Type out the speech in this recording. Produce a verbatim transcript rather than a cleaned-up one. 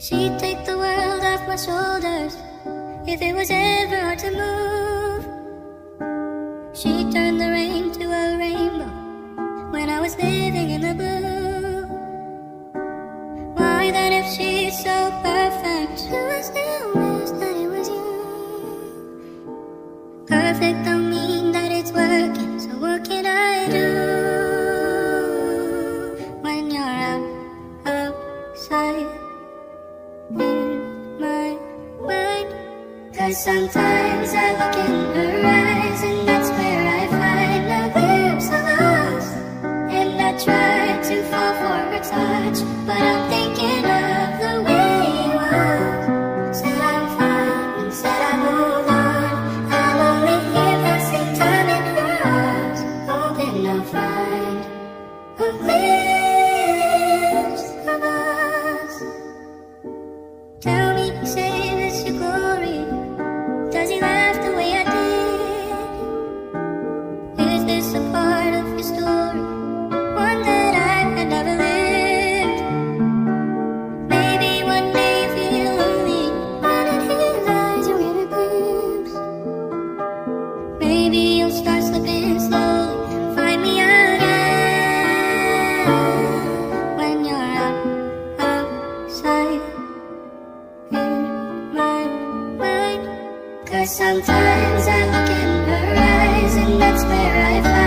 She'd take the world off my shoulders if it was ever hard to move. She'd turn the rain to a rainbow when I was living in the blue. Why then, if she's so perfect, do I still wish that it was you? Perfect don't mean that it's working, so what can I do when you're out outside in my mind? 'Cause sometimes I look in her eyes and that's where I find a glimpse of us. And I try to fall for her touch, but I'm thinking of the way you was. Said I'm fine and said I moved on. I'm only here passing time in her arms, hoping I'll find a glimpse of us. Tell me, say this your glory. Does he laugh the way I did? Is this a part of your story, one that I had never lived? Maybe one day you feel lonely, when in his eyes you get a glimpse. Maybe you'll start slipping slowly and find me again when you're out outside in my mind. 'Cause sometimes I look in her eyes and that's where I find